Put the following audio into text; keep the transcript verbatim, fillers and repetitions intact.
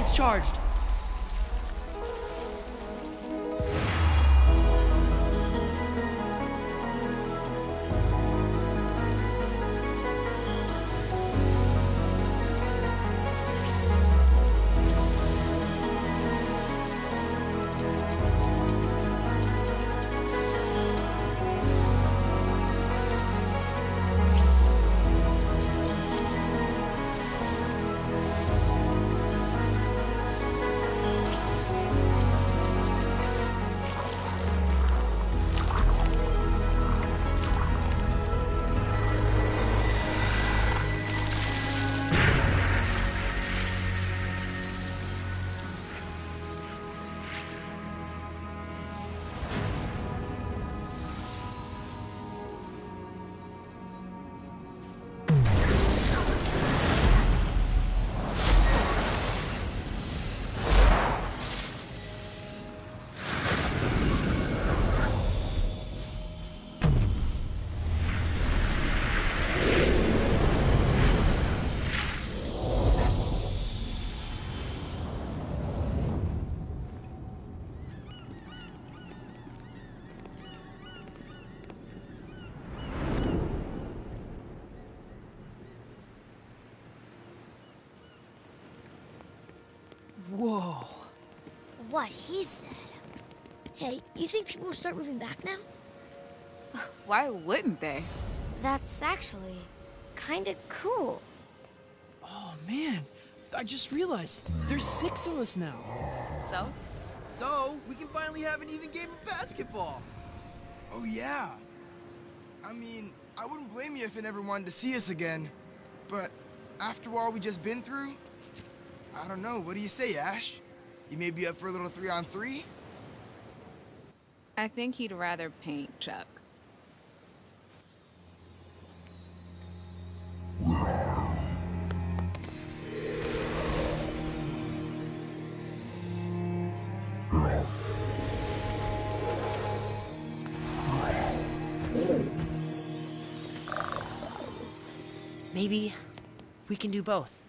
shields charged. Whoa. What he said. Hey, you think people will start moving back now? Why wouldn't they? That's actually kinda cool. Oh man, I just realized there's six of us now. So? So, we can finally have an even game of basketball. Oh yeah. I mean, I wouldn't blame you if you never wanted to see us again. But after all we just been through, I don't know. What do you say, Ash? You may be up for a little three on three? I think he'd rather paint Chuck. Maybe we can do both.